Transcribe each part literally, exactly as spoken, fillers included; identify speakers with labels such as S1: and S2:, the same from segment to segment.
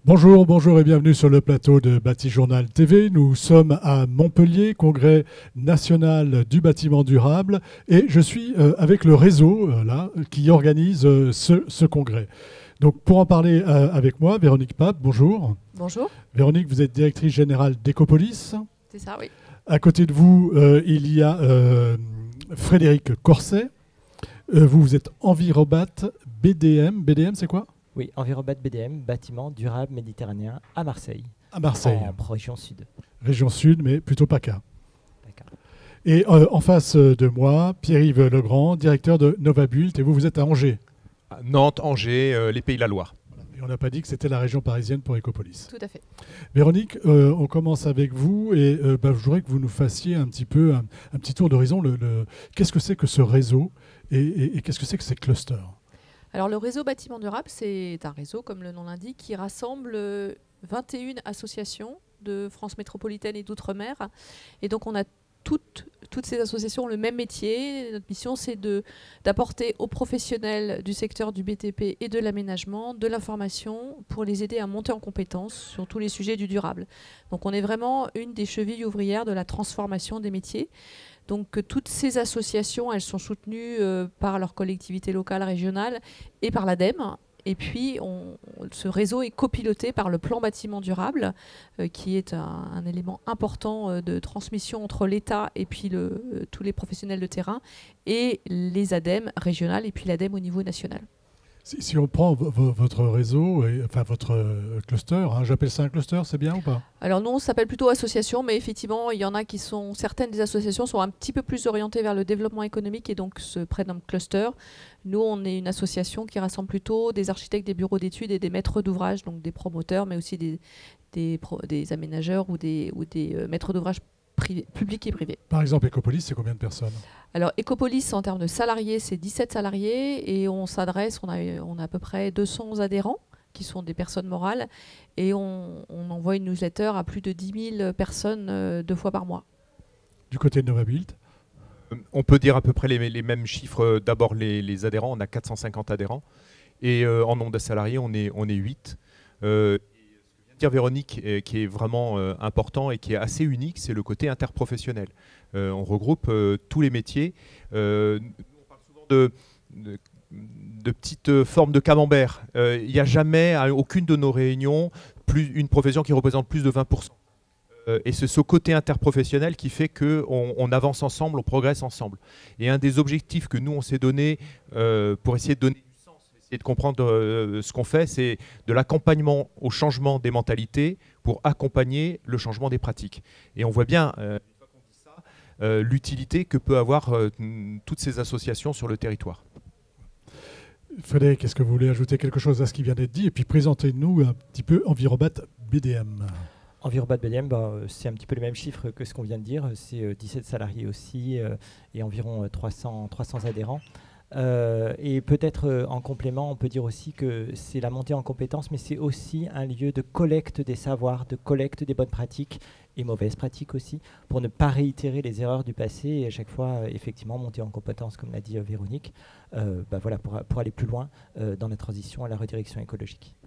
S1: Bonjour, bonjour et bienvenue sur le plateau de Bâti-Journal T V. Nous sommes à Montpellier, congrès national du bâtiment durable, et je suis euh, avec le réseau euh, là, qui organise euh, ce, ce congrès. Donc pour en parler euh, avec moi, Véronique Pape, bonjour.
S2: Bonjour.
S1: Véronique, vous êtes directrice générale d'Ecopolis.
S2: C'est ça, oui.
S1: À côté de vous, euh, il y a euh, Frédéric Corset. Euh, vous, vous êtes Envirobat B D M. B D M, c'est quoi ?
S3: Oui, Envirobat B D M, bâtiment durable méditerranéen à Marseille.
S1: À Marseille.
S3: En région sud.
S1: Région sud, mais plutôt PACA.
S3: D'accord.
S1: Et euh, en face de moi, Pierre-Yves Legrand, directeur de Novabult. Et vous, vous êtes à Angers.
S4: À Nantes, Angers, euh, les Pays de la Loire.
S1: Et on n'a pas dit que c'était la région parisienne pour Ecopolis.
S2: Tout à fait.
S1: Véronique, euh, on commence avec vous. Et euh, bah, je voudrais que vous nous fassiez un petit peu un, un petit tour d'horizon. Le, le, qu'est-ce que c'est que ce réseau et, et, et qu'est-ce que c'est que ces clusters ?
S2: Alors le réseau bâtiment durable, c'est un réseau, comme le nom l'indique, qui rassemble vingt et une associations de France métropolitaine et d'outre-mer. Et donc on a toutes, toutes ces associations le même métier. Notre mission, c'est d'apporter aux professionnels du secteur du B T P et de l'aménagement de l'information pour les aider à monter en compétences sur tous les sujets du durable. Donc on est vraiment une des chevilles ouvrières de la transformation des métiers. Donc euh, toutes ces associations, elles sont soutenues euh, par leurs collectivités locales, régionales et par l'ADEME. Et puis on, ce réseau est copiloté par le plan bâtiment durable, euh, qui est un, un élément important euh, de transmission entre l'État et puis le, euh, tous les professionnels de terrain et les ADEME régionales et puis l'ADEME au niveau national.
S1: Si, si on prend votre réseau, et, enfin votre cluster, hein, j'appelle ça un cluster, c'est bien ou pas ?
S2: Alors nous, on s'appelle plutôt association, mais effectivement, il y en a qui sont, certaines des associations sont un petit peu plus orientées vers le développement économique et donc se prénomment cluster. Nous, on est une association qui rassemble plutôt des architectes, des bureaux d'études et des maîtres d'ouvrage, donc des promoteurs, mais aussi des, des, pro, des aménageurs ou des, ou des euh, maîtres d'ouvrage publics et privés.
S1: Par exemple, Ecopolis, c'est combien de personnes ?
S2: Alors, Ecopolis, en termes de salariés, c'est dix-sept salariés et on s'adresse, on a, on a à peu près deux cents adhérents qui sont des personnes morales et on, on envoie une newsletter à plus de dix mille personnes euh, deux fois par mois.
S1: Du côté de Novabult ?
S4: On peut dire à peu près les, les mêmes chiffres. D'abord, les, les adhérents, on a quatre cent cinquante adhérents. Et euh, en nombre de salariés, on est, on est huit. Euh, dire Véronique, euh, qui est vraiment euh, important et qui est assez unique, c'est le côté interprofessionnel. Euh, on regroupe euh, tous les métiers. Euh, on parle souvent de, de, de petites formes de camembert. Il euh, n'y a jamais, à aucune de nos réunions, plus, une profession qui représente plus de vingt pour cent. Euh, et c'est ce côté interprofessionnel qui fait qu'on on avance ensemble, on progresse ensemble. Et un des objectifs que nous, on s'est donné euh, pour essayer de donner et de comprendre euh, ce qu'on fait, c'est de l'accompagnement au changement des mentalités pour accompagner le changement des pratiques. Et on voit bien, euh, une fois qu'on dit ça, euh, l'utilité que peut avoir euh, toutes ces associations sur le territoire.
S1: Frédéric, est-ce que vous voulez ajouter quelque chose à ce qui vient d'être dit ? Et puis présentez-nous un petit peu Envirobat B D M.
S3: Envirobat B D M, bah, c'est un petit peu les mêmes chiffres que ce qu'on vient de dire. C'est euh, dix-sept salariés aussi euh, et environ euh, trois cents, trois cents adhérents. Euh, et peut-être euh, en complément, on peut dire aussi que c'est la montée en compétences, mais c'est aussi un lieu de collecte des savoirs, de collecte des bonnes pratiques et mauvaises pratiques aussi, pour ne pas réitérer les erreurs du passé et à chaque fois, euh, effectivement, monter en compétences, comme l'a dit euh, Véronique, euh, bah voilà, pour, pour aller plus loin euh, dans la transition à la redirection écologique.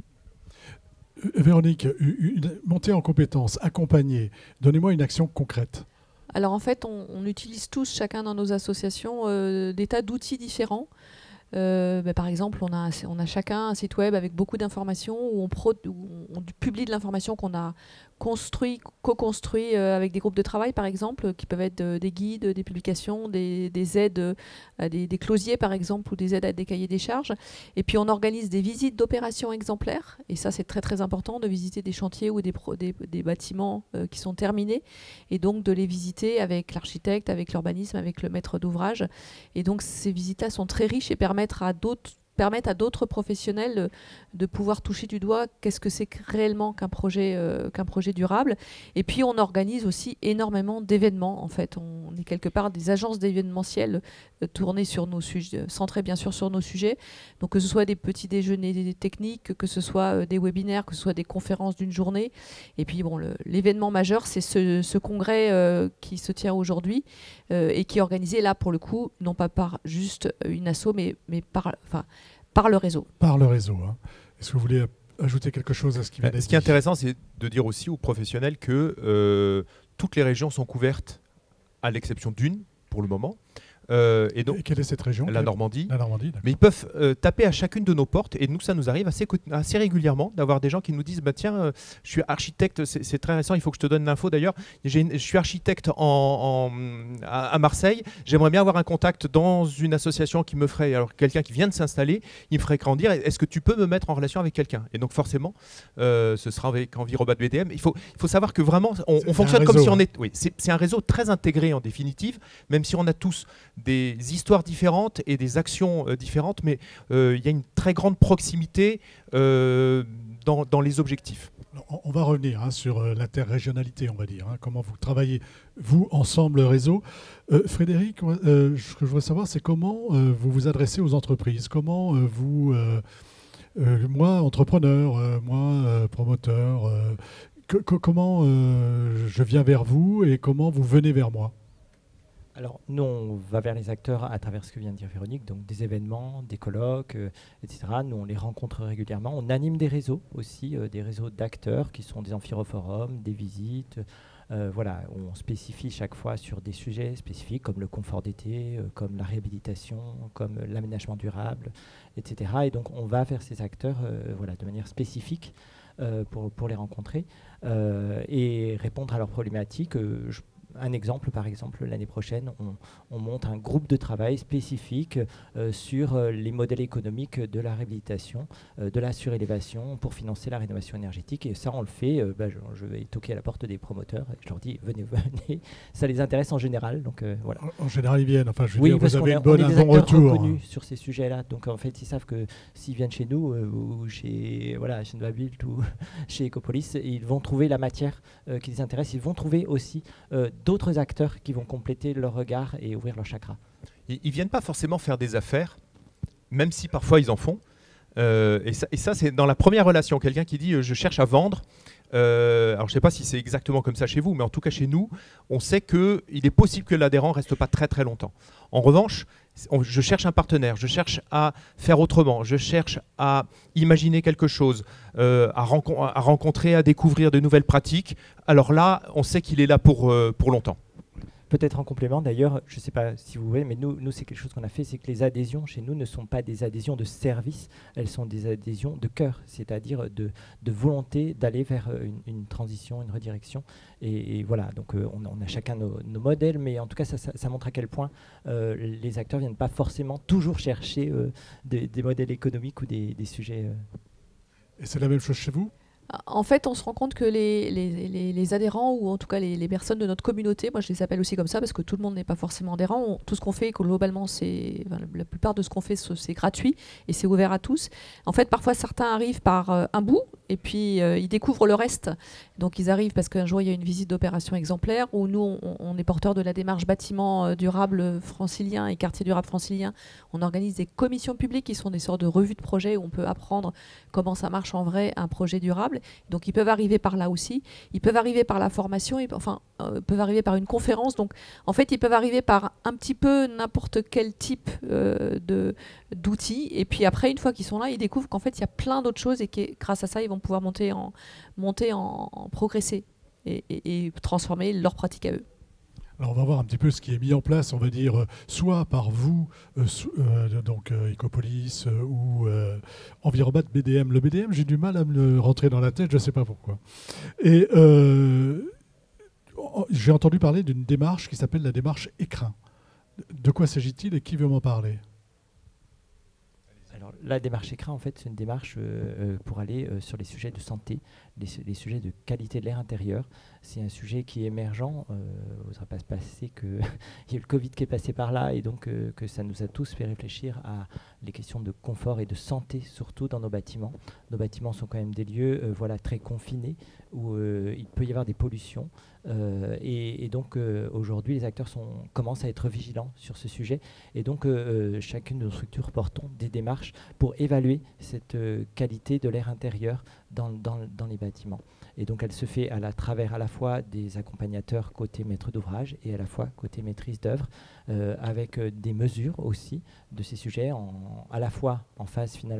S1: Véronique, une montée en compétences, accompagner, donnez-moi une action concrète.
S2: Alors en fait, on, on utilise tous, chacun dans nos associations, euh, des tas d'outils différents. Euh, bah, par exemple, on a, on a chacun un site web avec beaucoup d'informations où on, pro, où on publie de l'information qu'on a construit, co-construit euh, avec des groupes de travail, par exemple, qui peuvent être euh, des guides, des publications, des, des aides, euh, des, des closiers, par exemple, ou des aides à des cahiers des charges. Et puis, on organise des visites d'opérations exemplaires. Et ça, c'est très, très important de visiter des chantiers ou des, pro, des, des bâtiments euh, qui sont terminés. Et donc, de les visiter avec l'architecte, avec l'urbanisme, avec le maître d'ouvrage. Et donc, ces visites-là sont très riches et permettent à d'autres permettre à d'autres professionnels de pouvoir toucher du doigt qu'est-ce que c'est que réellement qu'un projet, euh, qu'un projet durable. Et puis on organise aussi énormément d'événements. En fait, on est quelque part des agences d'événementiel euh, tournées sur nos sujets, centrées bien sûr sur nos sujets. Donc que ce soit des petits déjeuners techniques, que ce soit euh, des webinaires, que ce soit des conférences d'une journée. Et puis bon, l'événement majeur, c'est ce, ce congrès euh, qui se tient aujourd'hui euh, et qui est organisé là pour le coup, non pas par juste une asso, mais, mais par, enfin, par le réseau.
S1: Par le réseau. Hein. Est-ce que vous voulez ajouter quelque chose à ce qui vient d'être dit?
S4: Ce qui est intéressant, c'est de dire aussi aux professionnels que euh, toutes les régions sont couvertes, à l'exception d'une, pour le moment. Euh, et donc,
S1: et quelle est cette région?
S4: La Normandie.
S1: La Normandie,
S4: mais ils peuvent euh, taper à chacune de nos portes, et nous, ça nous arrive assez, assez régulièrement d'avoir des gens qui nous disent bah, tiens, euh, je suis architecte, c'est très récent, il faut que je te donne l'info d'ailleurs. Je suis architecte en, en, à, à Marseille, j'aimerais bien avoir un contact dans une association qui me ferait, alors quelqu'un qui vient de s'installer, il me ferait grandir, est-ce que tu peux me mettre en relation avec quelqu'un? Et donc, forcément, euh, ce sera avec Envirobat B D M. Il faut, il faut savoir que vraiment, on, on fonctionne réseau, comme si on est. Oui, c'est un réseau très intégré en définitive, même si on a tous des histoires différentes et des actions euh, différentes, mais euh, il y a une très grande proximité euh, dans, dans les objectifs.
S1: On, on va revenir hein, sur euh, l'interrégionalité, on va dire, hein, comment vous travaillez, vous, ensemble, réseau. Euh, Frédéric, euh, ce que je voudrais savoir, c'est comment euh, vous vous adressez aux entreprises, comment euh, vous, euh, euh, moi, entrepreneur, euh, moi, euh, promoteur, euh, que, que, comment euh, je viens vers vous et comment vous venez vers moi?
S3: Alors, nous, on va vers les acteurs à travers ce que vient de dire Véronique, donc des événements, des colloques, euh, et cetera. Nous, on les rencontre régulièrement. On anime des réseaux aussi, euh, des réseaux d'acteurs qui sont des amphiroforums, des visites. Euh, voilà, on spécifie chaque fois sur des sujets spécifiques comme le confort d'été, euh, comme la réhabilitation, comme l'aménagement durable, et cetera. Et donc, on va vers ces acteurs euh, voilà, de manière spécifique euh, pour, pour les rencontrer euh, et répondre à leurs problématiques. Euh, je Un exemple, par exemple, l'année prochaine, on, on monte un groupe de travail spécifique euh, sur euh, les modèles économiques de la réhabilitation, euh, de la surélévation pour financer la rénovation énergétique. Et ça, on le fait. Euh, bah, je, je vais toquer à la porte des promoteurs et je leur dis venez, venez. Ça les intéresse en général. Donc, euh, voilà.
S1: En, en général, ils viennent. Enfin, je veux
S3: oui,
S1: dire,
S3: parce
S1: vous avez
S3: on
S1: une bonne,
S3: on est
S1: un
S3: des
S1: bon
S3: acteurs
S1: retour.
S3: reconnus sur ces sujets-là. Donc, en fait, ils savent que s'ils viennent chez nous euh, ou chez, voilà, chez Novabuild ou chez Ecopolis, ils vont trouver la matière euh, qui les intéresse. Ils vont trouver aussi euh, d'autres acteurs qui vont compléter leur regard et ouvrir leur chakra.
S4: Ils ne viennent pas forcément faire des affaires, même si parfois ils en font. Euh, et ça, et ça c'est dans la première relation. Quelqu'un qui dit euh, « je cherche à vendre euh, ». Alors je ne sais pas si c'est exactement comme ça chez vous, mais en tout cas chez nous, on sait qu'il est possible que l'adhérent ne reste pas très très longtemps. En revanche, on, je cherche un partenaire, je cherche à faire autrement, je cherche à imaginer quelque chose, euh, à, renco à rencontrer, à découvrir de nouvelles pratiques. Alors là, on sait qu'il est là pour, euh, pour longtemps.
S3: Peut-être en complément d'ailleurs, je ne sais pas si vous voulez, mais nous, nous c'est quelque chose qu'on a fait, c'est que les adhésions chez nous ne sont pas des adhésions de service, elles sont des adhésions de cœur, c'est-à-dire de, de volonté d'aller vers une, une transition, une redirection. Et, et voilà, donc euh, on, on a chacun nos, nos modèles, mais en tout cas ça, ça, ça montre à quel point euh, les acteurs ne viennent pas forcément toujours chercher euh, des, des modèles économiques ou des, des sujets. Euh.
S1: Et c'est la même chose chez vous ?
S2: En fait, on se rend compte que les, les, les, les adhérents, ou en tout cas les, les personnes de notre communauté, moi je les appelle aussi comme ça parce que tout le monde n'est pas forcément adhérent, on, tout ce qu'on fait, globalement, c'est, enfin, la plupart de ce qu'on fait, c'est gratuit et c'est ouvert à tous. En fait, parfois certains arrivent par euh, un bout et puis euh, ils découvrent le reste. Donc ils arrivent parce qu'un jour il y a une visite d'opération exemplaire où nous, on, on est porteur de la démarche bâtiment durable francilien et quartier durable francilien. On organise des commissions publiques qui sont des sortes de revues de projets où on peut apprendre comment ça marche en vrai un projet durable. Donc ils peuvent arriver par là aussi, ils peuvent arriver par la formation, ils, enfin, euh, peuvent arriver par une conférence. Donc en fait, ils peuvent arriver par un petit peu n'importe quel type euh, de, d'outils. Et puis après, une fois qu'ils sont là, ils découvrent qu'en fait, il y a plein d'autres choses et que grâce à ça, ils vont pouvoir monter en, monter en, en progresser et, et, et transformer leur pratique à eux.
S1: Alors on va voir un petit peu ce qui est mis en place, on va dire, euh, soit par vous, euh, so, euh, donc euh, Ecopolis euh, ou euh, Envirobat B D M. Le B D M, j'ai du mal à me le rentrer dans la tête, je ne sais pas pourquoi. Et euh, j'ai entendu parler d'une démarche qui s'appelle la démarche Écrin. De quoi s'agit-il et qui veut m'en parler ?
S3: Alors, la démarche Écrin, en fait, c'est une démarche euh, pour aller euh, sur les sujets de santé, les, les sujets de qualité de l'air intérieur. C'est un sujet qui est émergent. Euh, il ne va pas se passer qu'il y a le Covid qui est passé par là et donc euh, que ça nous a tous fait réfléchir à les questions de confort et de santé, surtout dans nos bâtiments. Nos bâtiments sont quand même des lieux euh, voilà, très confinés où euh, il peut y avoir des pollutions. Euh, et, et donc euh, aujourd'hui, les acteurs sont, commencent à être vigilants sur ce sujet. Et donc euh, chacune de nos structures portons des démarches pour évaluer cette euh, qualité de l'air intérieur dans, dans, dans les bâtiments. Et donc elle se fait à la travers à la fois des accompagnateurs côté maître d'ouvrage et à la fois côté maîtrise d'œuvre, euh, avec euh, des mesures aussi de ces sujets, en, à la fois en phase finalement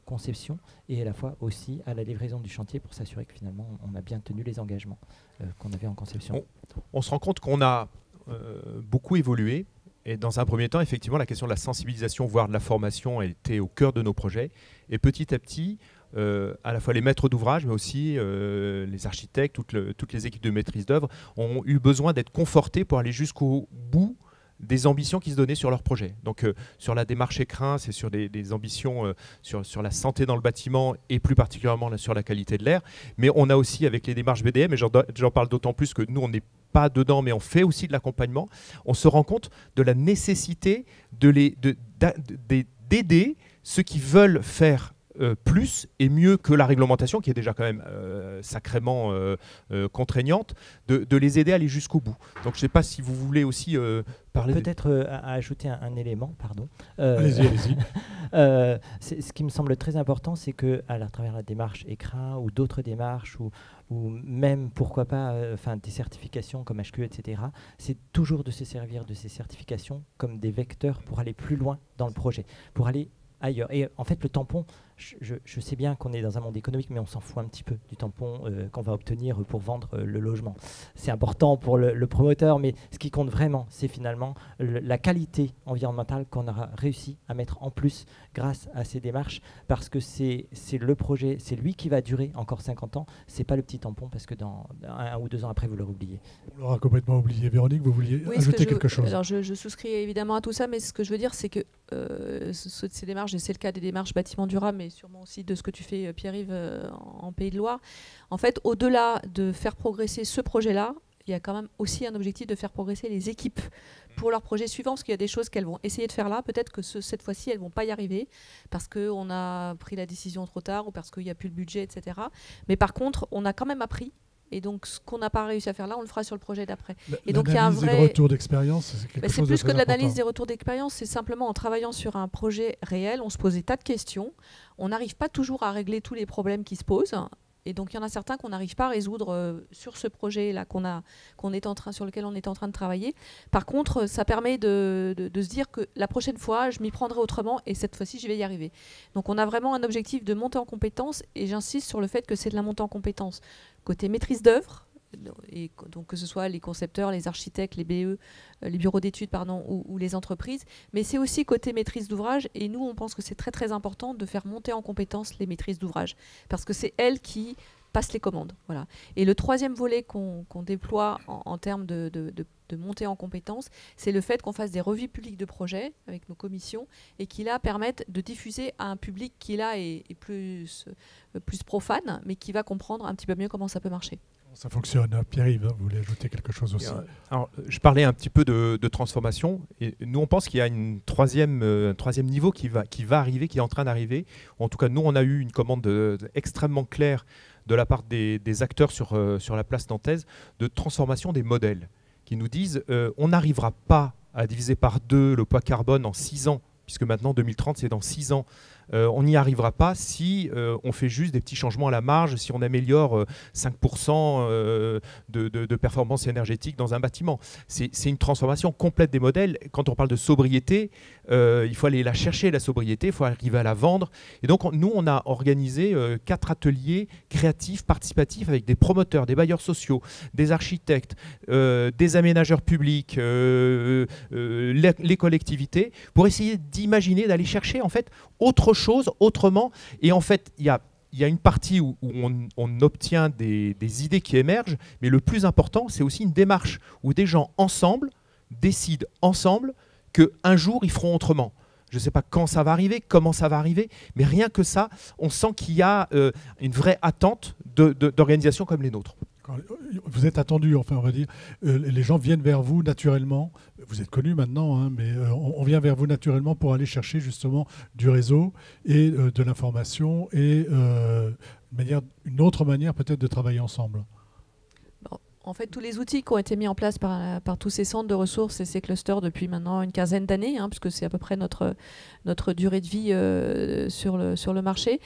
S3: conception et à la fois aussi à la livraison du chantier pour s'assurer que finalement on a bien tenu les engagements euh, qu'on avait en conception.
S4: On, on se rend compte qu'on a euh, beaucoup évolué. Et dans un premier temps, effectivement, la question de la sensibilisation, voire de la formation, était au cœur de nos projets. Et petit à petit, euh, à la fois les maîtres d'ouvrage, mais aussi euh, les architectes, toutes, le, toutes les équipes de maîtrise d'œuvre, ont eu besoin d'être confortés pour aller jusqu'au bout des ambitions qui se donnaient sur leur projet. Donc euh, sur la démarche écrin, c'est sur des, des ambitions euh, sur, sur la santé dans le bâtiment et plus particulièrement là, sur la qualité de l'air. Mais on a aussi avec les démarches B D M, et j'en parle d'autant plus que nous on n'est pas dedans, mais on fait aussi de l'accompagnement, on se rend compte de la nécessité de les, de, de, d'aider ceux qui veulent faire Euh, plus et mieux que la réglementation, qui est déjà quand même euh, sacrément euh, euh, contraignante, de, de les aider à aller jusqu'au bout. Donc je ne sais pas si vous voulez aussi euh, parler...
S3: Peut-être euh, à, à ajouter un, un élément, pardon. Euh,
S1: allez-y, allez-y.
S3: euh, ce qui me semble très important, c'est qu'à à travers la démarche écrin ou d'autres démarches, ou, ou même, pourquoi pas, euh, des certifications comme H Q E, et cetera, c'est toujours de se servir de ces certifications comme des vecteurs pour aller plus loin dans le projet, pour aller ailleurs. Et en fait, le tampon, je, je sais bien qu'on est dans un monde économique, mais on s'en fout un petit peu du tampon euh, qu'on va obtenir pour vendre euh, le logement. C'est important pour le, le promoteur, mais ce qui compte vraiment, c'est finalement le, la qualité environnementale qu'on aura réussi à mettre en plus grâce à ces démarches, parce que c'est le projet, c'est lui qui va durer encore cinquante ans, c'est pas le petit tampon, parce que dans un, un ou deux ans après, vous l'aurez oublié.
S1: On l'aura complètement oublié. Véronique, vous vouliez
S2: oui,
S1: ajouter
S2: que je,
S1: quelque chose?
S2: Alors je, je souscris évidemment à tout ça, mais ce que je veux dire, c'est que euh, ce, ces démarches, et c'est le cas des démarches bâtiments durables, mais sûrement aussi de ce que tu fais, Pierre-Yves, euh, en, en Pays de Loire. En fait, au-delà de faire progresser ce projet-là, il y a quand même aussi un objectif de faire progresser les équipes pour leur projet suivant, parce qu'il y a des choses qu'elles vont essayer de faire là. Peut-être que ce, cette fois-ci, elles ne vont pas y arriver parce qu'on a pris la décision trop tard ou parce qu'il n'y a plus le budget, et cetera. Mais par contre, on a quand même appris. Et donc, ce qu'on n'a pas réussi à faire là, on le fera sur le projet d'après. Et donc, il y a un vrai.
S1: Le retour d'expérience, c'est quelque
S2: bah,
S1: chose de
S2: plus
S1: très
S2: que de l'analyse
S1: important.
S2: des retours d'expérience, c'est simplement en travaillant sur un projet réel, on se pose des tas de questions. On n'arrive pas toujours à régler tous les problèmes qui se posent. Et donc, il y en a certains qu'on n'arrive pas à résoudre euh, sur ce projet-là qu'on a, qu'on est en train, sur lequel on est en train de travailler. Par contre, ça permet de, de, de se dire que la prochaine fois, je m'y prendrai autrement et cette fois-ci, je vais y arriver. Donc, on a vraiment un objectif de monter en compétences et j'insiste sur le fait que c'est de la montée en compétences côté maîtrise d'œuvre, et donc que ce soit les concepteurs, les architectes, les B E, les bureaux d'études pardon, ou, ou les entreprises, mais c'est aussi côté maîtrise d'ouvrage. Et nous, on pense que c'est très très important de faire monter en compétence les maîtrises d'ouvrage, parce que c'est elles qui passent les commandes. Voilà. Et le troisième volet qu'on qu'on déploie en, en termes de, de, de, de montée en compétence, c'est le fait qu'on fasse des revues publiques de projets avec nos commissions et qui là permettent de diffuser à un public qui là est, est plus, euh, plus profane, mais qui va comprendre un petit peu mieux comment ça peut marcher.
S1: Ça fonctionne. Pierre-Yves, vous voulez ajouter quelque chose aussi?
S4: Alors, je parlais un petit peu de, de transformation. Et nous, on pense qu'il y a une troisième, euh, un troisième niveau qui va, qui va arriver, qui est en train d'arriver. En tout cas, nous, on a eu une commande de, de, extrêmement claire de la part des, des acteurs sur, euh, sur la place nantaise de transformation des modèles qui nous disent euh, on n'arrivera pas à diviser par deux le poids carbone en six ans, puisque maintenant, deux mille trente, c'est dans six ans. Euh, on n'y arrivera pas si euh, on fait juste des petits changements à la marge, si on améliore euh, cinq pour cent euh, de, de, de performance énergétique dans un bâtiment. C'est une transformation complète des modèles. Quand on parle de sobriété, euh, il faut aller la chercher, la sobriété, il faut arriver à la vendre. Et donc, on, nous, on a organisé euh, quatre ateliers créatifs, participatifs, avec des promoteurs, des bailleurs sociaux, des architectes, euh, des aménageurs publics, euh, euh, les, les collectivités, pour essayer d'imaginer, d'aller chercher en fait autre chose, autrement. Et en fait, il y a, y a une partie où, où on, on obtient des, des idées qui émergent, mais le plus important, c'est aussi une démarche où des gens ensemble décident ensemble qu'un jour, ils feront autrement. Je ne sais pas quand ça va arriver, comment ça va arriver, mais rien que ça, on sent qu'il y a euh, une vraie attente d'organisations comme les nôtres.
S1: Vous êtes attendu, enfin on va dire, euh, les gens viennent vers vous naturellement, vous êtes connus maintenant, hein, mais euh, on, on vient vers vous naturellement pour aller chercher justement du réseau et euh, de l'information et euh, une, manière, une autre manière peut-être de travailler ensemble.
S2: Bon, en fait, tous les outils qui ont été mis en place par, par tous ces centres de ressources et ces clusters depuis maintenant une quinzaine d'années, hein, puisque c'est à peu près notre, notre durée de vie euh, sur, le, sur le marché,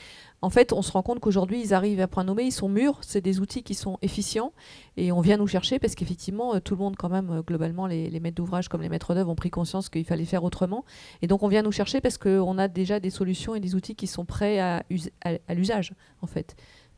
S2: en fait, on se rend compte qu'aujourd'hui, ils arrivent à point nommé, ils sont mûrs, c'est des outils qui sont efficients, et on vient nous chercher parce qu'effectivement, tout le monde, quand même, globalement, les, les maîtres d'ouvrage comme les maîtres d'œuvre ont pris conscience qu'il fallait faire autrement. Et donc, on vient nous chercher parce qu'on a déjà des solutions et des outils qui sont prêts à, à, à l'usage, en fait.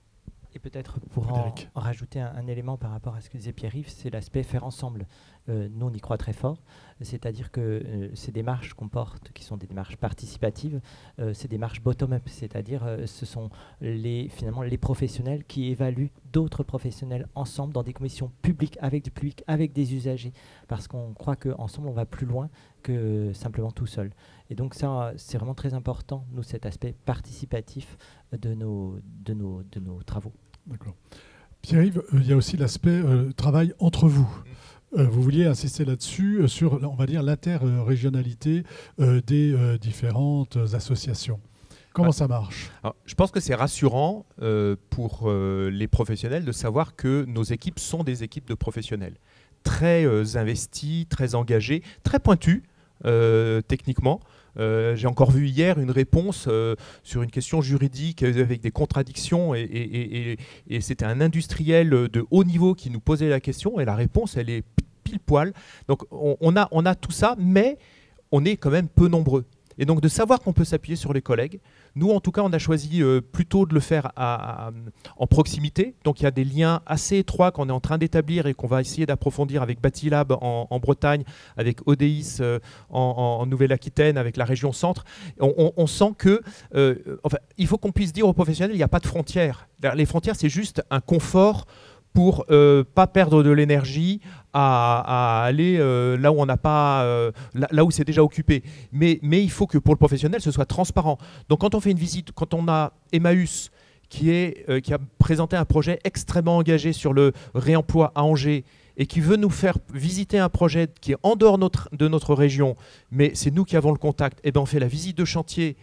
S3: Et peut-être pour en, en rajouter un, un élément par rapport à ce que disait Pierre-Yves, c'est l'aspect faire ensemble. Euh, nous, on y croit très fort, c'est-à-dire que euh, ces démarches qu'on porte, qui sont des démarches participatives, euh, c'est des démarches bottom-up, c'est-à-dire euh, ce sont les, finalement les professionnels qui évaluent d'autres professionnels ensemble dans des commissions publiques, avec du public, avec des usagers, parce qu'on croit qu'ensemble, on va plus loin que simplement tout seul. Et donc ça, c'est vraiment très important, nous, cet aspect participatif de nos, de nos, de nos travaux.
S1: D'accord. Pierre-Yves, euh, il y a aussi l'aspect euh, travail entre vous. Euh, vous vouliez insister là-dessus, euh, sur, on va dire, l'interrégionalité euh, des euh, différentes associations. Comment ouais. ça marche?
S4: Alors, je pense que c'est rassurant euh, pour euh, les professionnels de savoir que nos équipes sont des équipes de professionnels. Très euh, investis, très engagés, très pointus euh, techniquement. Euh, j'ai encore vu hier une réponse euh, sur une question juridique avec des contradictions et, et, et, et c'était un industriel de haut niveau qui nous posait la question et la réponse elle est pile poil. Donc on, on, a, on a tout ça, mais on est quand même peu nombreux. Et donc de savoir qu'on peut s'appuyer sur les collègues, nous en tout cas on a choisi euh, plutôt de le faire à, à, en proximité. Donc il y a des liens assez étroits qu'on est en train d'établir et qu'on va essayer d'approfondir avec Batilab en, en Bretagne, avec O D I S euh, en, en Nouvelle-Aquitaine, avec la région centre. On, on, on sent que, euh, enfin, il faut qu'on puisse dire aux professionnels, il n'y a pas de frontières. Les frontières c'est juste un confort pour ne euh, pas perdre de l'énergie à, à aller euh, là où on n'a pas, euh, là, là où c'est déjà occupé. Mais, mais il faut que pour le professionnel, ce soit transparent. Donc quand on fait une visite, quand on a Emmaüs qui, est, euh, qui a présenté un projet extrêmement engagé sur le réemploi à Angers et qui veut nous faire visiter un projet qui est en dehors notre, de notre région, mais c'est nous qui avons le contact, et ben on fait la visite de chantier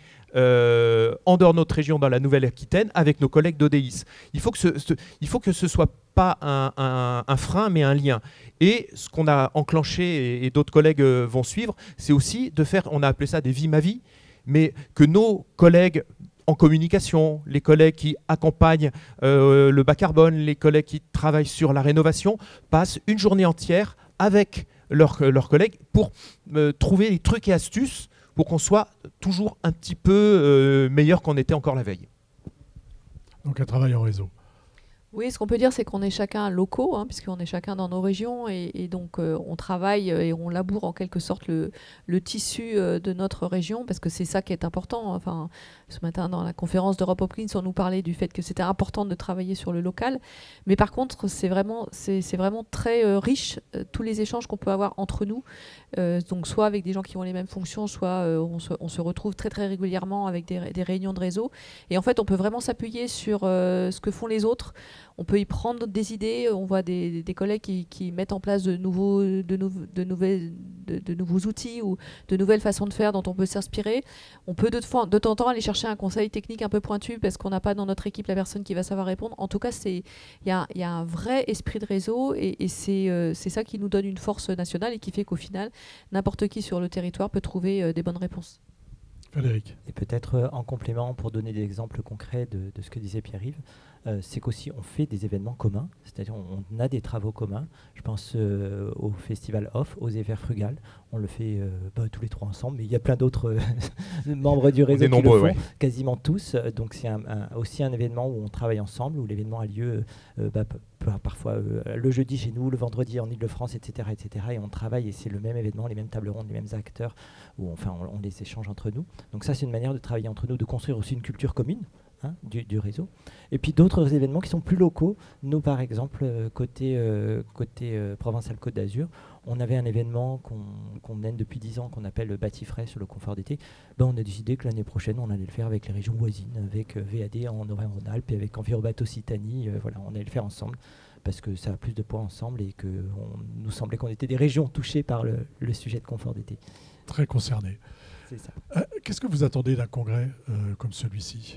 S4: Euh, en dehors de notre région dans la Nouvelle-Aquitaine avec nos collègues d'O D I S. Il faut que ce, ce, il faut que ce soit pas un, un, un frein mais un lien. Et ce qu'on a enclenché et, et d'autres collègues euh, vont suivre, c'est aussi de faire, on a appelé ça des vies ma vie, mais que nos collègues en communication, les collègues qui accompagnent euh, le bas carbone, les collègues qui travaillent sur la rénovation, passent une journée entière avec leurs, leurs collègues pour euh, trouver des trucs et astuces pour qu'on soit toujours un petit peu euh, meilleur qu'on était encore la veille.
S1: Donc un travail en réseau.
S2: Oui, ce qu'on peut dire, c'est qu'on est chacun locaux, hein, puisqu'on est chacun dans nos régions, et, et donc euh, on travaille et on laboure en quelque sorte le, le tissu euh, de notre région, parce que c'est ça qui est important. Enfin, ce matin, dans la conférence d'Europe Hopkins, on nous parlait du fait que c'était important de travailler sur le local. Mais par contre, c'est vraiment, c'est, c'est vraiment très euh, riche, euh, tous les échanges qu'on peut avoir entre nous. Euh, donc soit avec des gens qui ont les mêmes fonctions, soit euh, on, se, on se retrouve très très régulièrement avec des, des réunions de réseau. Et en fait, on peut vraiment s'appuyer sur euh, ce que font les autres. On peut y prendre des idées. On voit des, des collègues qui, qui mettent en place de nouveaux, de, nou, de, nouvelles, de, de nouveaux outils ou de nouvelles façons de faire dont on peut s'inspirer. On peut de, fois, de temps en temps aller chercher un conseil technique un peu pointu parce qu'on n'a pas dans notre équipe la personne qui va savoir répondre. En tout cas, il y a, y a un vrai esprit de réseau et, et c'est euh, ça qui nous donne une force nationale et qui fait qu'au final, n'importe qui sur le territoire peut trouver euh, des bonnes réponses.
S1: Frédéric.
S3: Et peut-être euh, en complément, pour donner des exemples concrets de, de ce que disait Pierre-Yves, euh, c'est qu'aussi on fait des événements communs, c'est-à-dire on, on a des travaux communs. Je pense euh, au festival Off, aux Evers Frugal, on le fait euh, bah, tous les trois ensemble, mais il y a plein d'autres euh, membres du réseau qui nombreux, le font, ouais. Quasiment tous. Donc c'est un, un, aussi un événement où on travaille ensemble, où l'événement a lieu euh, bah, parfois euh, le jeudi chez nous, le vendredi en Ile-de-France, et cetera, et cetera. Et on travaille et c'est le même événement, les mêmes tables rondes, les mêmes acteurs, où on, enfin, on, on les échange entre nous. Donc ça, c'est une manière de travailler entre nous, de construire aussi une culture commune hein, du, du réseau. Et puis d'autres événements qui sont plus locaux. Nous, par exemple, euh, côté, euh, côté euh, Provençal-Côte d'Azur, on avait un événement qu'on qu'on mène depuis dix ans, qu'on appelle le Bâti Frais sur le confort d'été. Ben, on a décidé que l'année prochaine, on allait le faire avec les régions voisines, avec euh, V A D en Auvergne-Rhône-Alpes et avec Envirobat Occitanie. Euh, voilà, on allait le faire ensemble parce que ça a plus de poids ensemble et que on, nous semblait qu'on était des régions touchées par le, le sujet de confort d'été.
S1: Très concernées.
S3: C'est ça.
S1: Euh, Qu'est-ce que vous attendez d'un congrès euh, comme celui-ci?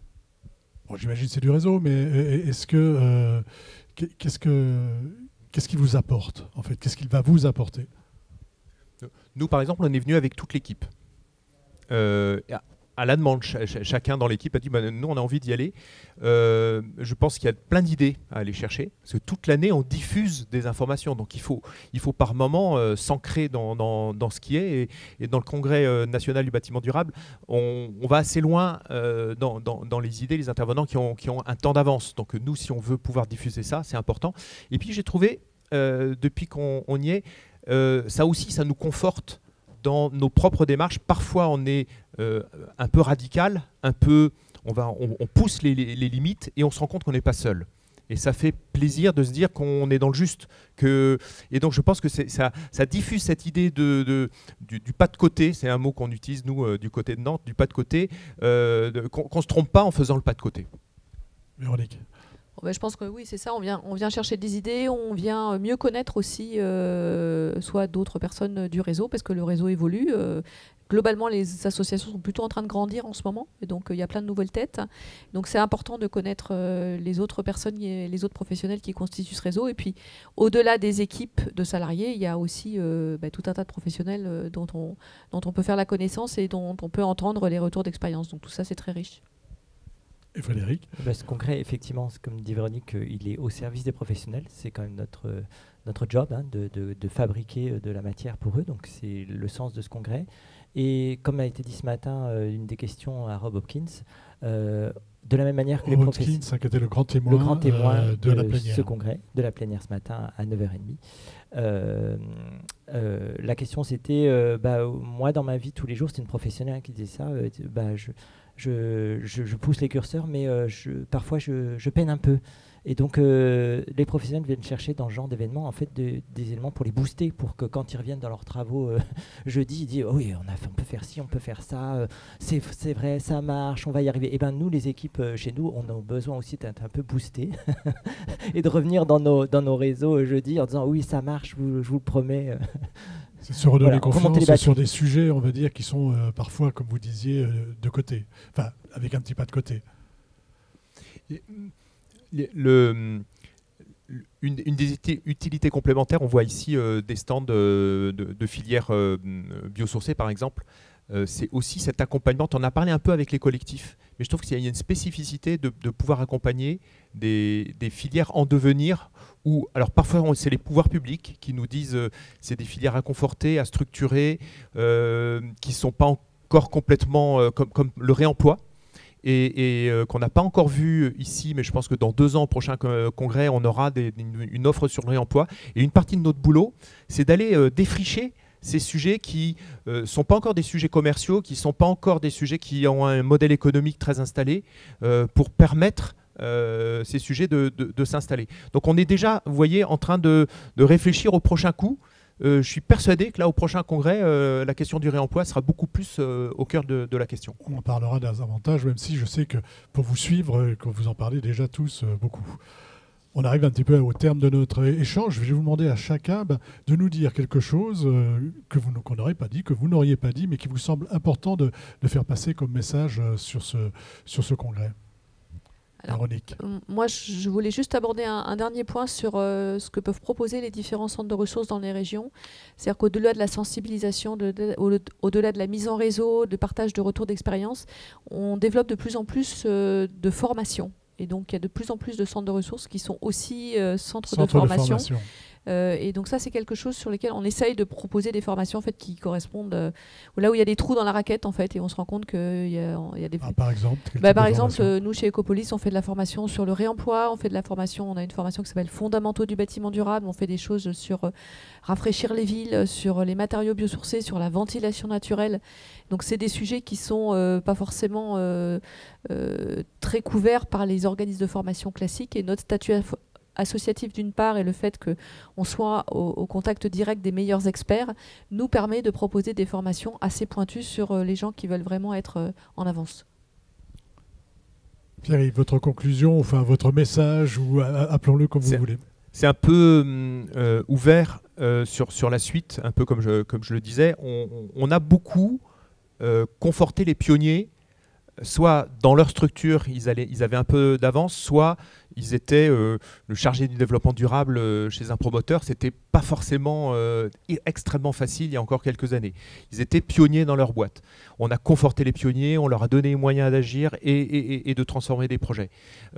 S1: Bon, j'imagine que c'est du réseau, mais est-ce que euh, qu'est-ce que qu'est-ce qu'il vous apporte en fait? Qu'est-ce qu'il va vous apporter?
S4: Nous, par exemple, on est venu avec toute l'équipe. Euh, à la demande, ch ch chacun dans l'équipe a dit bah, nous on a envie d'y aller. Euh, je pense qu'il y a plein d'idées à aller chercher, parce que toute l'année on diffuse des informations, donc il faut, il faut par moment euh, s'ancrer dans, dans, dans ce qui est, et, et dans le Congrès euh, national du bâtiment durable, on, on va assez loin euh, dans, dans, dans les idées, les intervenants qui ont, qui ont un temps d'avance, donc nous si on veut pouvoir diffuser ça, c'est important. Et puis j'ai trouvé, euh, depuis qu'on on y est, euh, ça aussi ça nous conforte dans nos propres démarches. Parfois, on est euh, un peu radical, un peu, on, va, on, on pousse les, les, les limites et on se rend compte qu'on n'est pas seul. Et ça fait plaisir de se dire qu'on est dans le juste. Que, et donc, je pense que ça, ça diffuse cette idée de, de, du, du pas de côté. C'est un mot qu'on utilise, nous, euh, du côté de Nantes, du pas de côté, euh, qu'on ne se trompe pas en faisant le pas de côté.
S1: Véronique.
S2: Ben, je pense que oui, c'est ça. On vient, on vient chercher des idées, on vient mieux connaître aussi euh, soit d'autres personnes du réseau, parce que le réseau évolue. Euh, globalement, les associations sont plutôt en train de grandir en ce moment, et donc il euh, y a plein de nouvelles têtes. Donc c'est important de connaître euh, les autres personnes, les autres professionnels qui constituent ce réseau. Et puis, au-delà des équipes de salariés, il y a aussi euh, ben, tout un tas de professionnels euh, dont, on, dont on peut faire la connaissance et dont on peut entendre les retours d'expérience. Donc tout ça, c'est très riche.
S1: Et Frédéric?
S3: Bah, ce congrès, effectivement, comme dit Véronique, euh, il est au service des professionnels. C'est quand même notre, euh, notre job hein, de, de, de fabriquer euh, de la matière pour eux. Donc c'est le sens de ce congrès. Et comme a été dit ce matin, euh, une des questions à Rob Hopkins, euh, de la même manière que
S1: Rob
S3: les professionnels...
S1: Hopkins, qui était le grand témoin,
S3: le grand témoin
S1: euh, de,
S3: de
S1: la plénière.
S3: ce congrès, de la plénière ce matin à neuf heures trente. Euh, euh, la question c'était, euh, bah, moi dans ma vie tous les jours, c'est une professionnelle qui disait ça, euh, bah, je... Je, je, je pousse les curseurs, mais euh, je, parfois je, je peine un peu. Et donc, euh, les professionnels viennent chercher dans ce genre d'événements en fait, de, des éléments pour les booster, pour que quand ils reviennent dans leurs travaux euh, jeudi, ils disent oh oui, on, a fait, on peut faire ci, on peut faire ça, euh, c'est, c'est vrai, ça marche, on va y arriver. Et bien, nous, les équipes euh, chez nous, on a besoin aussi d'être un peu boostés et de revenir dans nos, dans nos réseaux euh, jeudi en disant oui, ça marche, je vous, je vous le promets.
S1: C'est se redonner
S3: Voilà,
S1: confiance sur des sujets, on va dire, qui sont euh, parfois, comme vous disiez, euh, de côté. Enfin, avec un petit pas de côté.
S4: Le, le, une, une des utilités complémentaires, on voit ici euh, des stands de, de, de filières euh, biosourcées, par exemple. Euh, c'est aussi cet accompagnement. On en a parlé un peu avec les collectifs, mais je trouve qu'il y a une spécificité de, de pouvoir accompagner des, des filières en devenir. Où, alors parfois, c'est les pouvoirs publics qui nous disent euh, c'est des filières à conforter, à structurer, euh, qui ne sont pas encore complètement euh, comme, comme le réemploi. Et, et euh, qu'on n'a pas encore vu ici, mais je pense que dans deux ans, au prochain euh, congrès, on aura des, une, une offre sur le réemploi. Et une partie de notre boulot, c'est d'aller euh, défricher ces sujets qui ne euh, sont pas encore des sujets commerciaux, qui ne sont pas encore des sujets qui ont un modèle économique très installé, euh, pour permettre euh, ces sujets de, de, de s'installer. Donc on est déjà, vous voyez, en train de, de réfléchir au prochain coup. Euh, je suis persuadé que là, au prochain congrès, euh, la question du réemploi sera beaucoup plus euh, au cœur de, de la question.
S1: On en parlera davantage, même si je sais que pour vous suivre, que vous en parlez déjà tous euh, beaucoup. On arrive un petit peu au terme de notre échange. Je vais vous demander à chacun ben, de nous dire quelque chose euh, que vous, qu'on n'aurait pas dit, que vous n'auriez pas dit, mais qui vous semble important de, de faire passer comme message euh, sur, ce, sur ce congrès.
S2: Alors,
S1: Véronique.
S2: Euh, moi, je voulais juste aborder un, un dernier point sur euh, ce que peuvent proposer les différents centres de ressources dans les régions. C'est-à-dire qu'au-delà de la sensibilisation, de, de, au, au-delà de la mise en réseau, de partage de retours d'expérience, on développe de plus en plus euh, de formations. Et donc, il y a de plus en plus de centres de ressources qui sont aussi euh, centres
S1: Centre
S2: de formation.
S1: De formation.
S2: Euh, et donc ça, c'est quelque chose sur lequel on essaye de proposer des formations en fait, qui correspondent euh, là où il y a des trous dans la raquette en fait, et on se rend compte qu'il y a, il y a des...
S1: Ah, par exemple,
S2: bah, par exemple, euh, nous chez Ecopolis, on fait de la formation sur le réemploi, on fait de la formation, on a une formation qui s'appelle Fondamentaux du bâtiment durable, on fait des choses sur euh, rafraîchir les villes, sur les matériaux biosourcés, sur la ventilation naturelle. Donc c'est des sujets qui sont euh, pas forcément euh, euh, très couverts par les organismes de formation classiques, et notre statut associatif d'une part et le fait qu'on soit au, au contact direct des meilleurs experts nous permet de proposer des formations assez pointues sur euh, les gens qui veulent vraiment être euh, en avance.
S1: Pierre-Yves, votre conclusion, enfin votre message, ou euh, appelons-le comme vous voulez.
S4: C'est un peu euh, ouvert euh, sur, sur la suite, un peu comme je, comme je le disais. On, on a beaucoup euh, conforté les pionniers soit dans leur structure, ils, allaient, ils avaient un peu d'avance, soit ils étaient euh, le chargé du développement durable euh, chez un promoteur. C'était pas forcément euh, extrêmement facile il y a encore quelques années. Ils étaient pionniers dans leur boîte. On a conforté les pionniers, on leur a donné les moyens d'agir et, et, et de transformer des projets.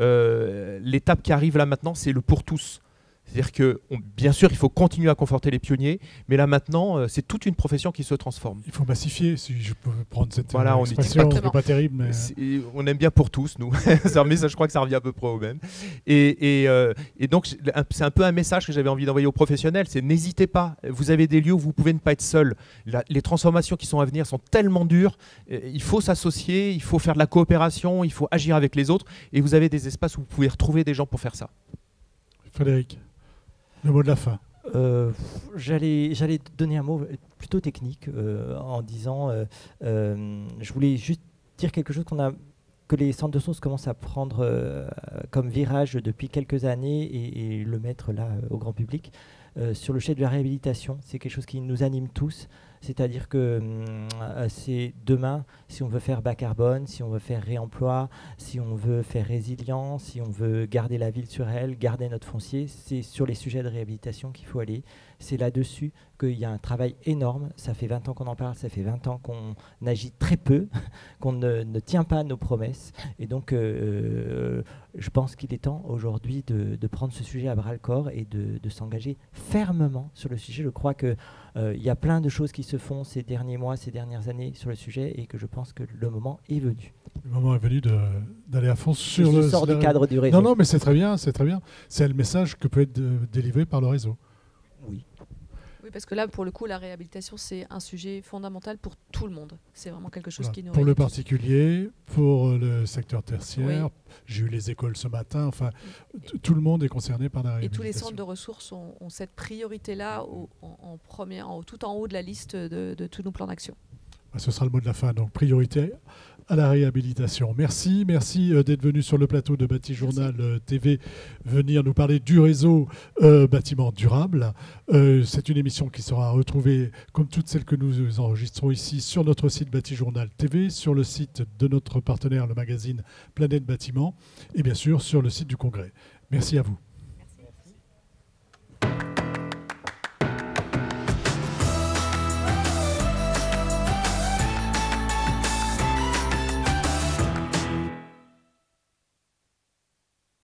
S4: Euh, l'étape qui arrive là maintenant, c'est le pour tous. C'est-à-dire que, on, bien sûr, il faut continuer à conforter les pionniers, mais là maintenant, euh, c'est toute une profession qui se transforme.
S1: Il faut massifier, si je peux prendre cette
S4: voilà,
S1: euh, expression, c'est pas, pas terrible. Mais...
S4: On aime bien pour tous, nous. Mais ça, je crois que ça revient à peu près au même. Et, et, euh, et donc, c'est un peu un message que j'avais envie d'envoyer aux professionnels, c'est n'hésitez pas, vous avez des lieux où vous pouvez ne pas être seul. La, les transformations qui sont à venir sont tellement dures, il faut s'associer, il faut faire de la coopération, il faut agir avec les autres, et vous avez des espaces où vous pouvez retrouver des gens pour faire ça.
S1: Frédéric, le mot de la fin.
S3: Euh, J'allais j'allais donner un mot plutôt technique euh, en disant, euh, euh, je voulais juste dire quelque chose qu'on a, que les centres de sources commencent à prendre euh, comme virage depuis quelques années et, et le mettre là euh, au grand public. Euh, sur le sujet de la réhabilitation, c'est quelque chose qui nous anime tous. C'est-à-dire que euh, c'est demain, si on veut faire bas carbone, si on veut faire réemploi, si on veut faire résilient, si on veut garder la ville sur elle, garder notre foncier, c'est sur les sujets de réhabilitation qu'il faut aller. C'est là-dessus qu'il y a un travail énorme. Ça fait vingt ans qu'on en parle, ça fait vingt ans qu'on agit très peu, qu'on ne, ne tient pas à nos promesses. Et donc, euh, je pense qu'il est temps aujourd'hui de, de prendre ce sujet à bras-le-corps et de, de s'engager fermement sur le sujet. Je crois qu'il euh, y a plein de choses qui se font ces derniers mois, ces dernières années sur le sujet et que je pense que le moment est venu.
S1: Le moment est venu d'aller à fond sur
S3: je
S1: le...
S3: sors du
S1: la...
S3: cadre du réseau.
S1: Non, non, mais c'est très bien, c'est très bien. C'est le message que peut être de, délivré par le réseau.
S3: Oui.
S2: Oui, parce que là, pour le coup, la réhabilitation, c'est un sujet fondamental pour tout le monde. C'est vraiment quelque chose
S1: Voilà.
S2: qui nous...
S1: Pour le particulier, pour le secteur tertiaire, oui. J'ai eu les écoles ce matin, enfin, tout le monde est concerné par la réhabilitation.
S2: Et tous les centres de ressources ont, ont cette priorité-là au, en, en premier, en, tout en haut de la liste de, de tous nos plans d'action.
S1: Ce sera le mot de la fin, donc priorité à la réhabilitation. Merci, merci euh, d'être venu sur le plateau de Bâti Journal euh, T V, venir nous parler du réseau euh, bâtiment durable. Euh, c'est une émission qui sera retrouvée, comme toutes celles que nous enregistrons ici, sur notre site Bâti Journal T V, sur le site de notre partenaire, le magazine Planète Bâtiment, et bien sûr sur le site du Congrès. Merci à vous.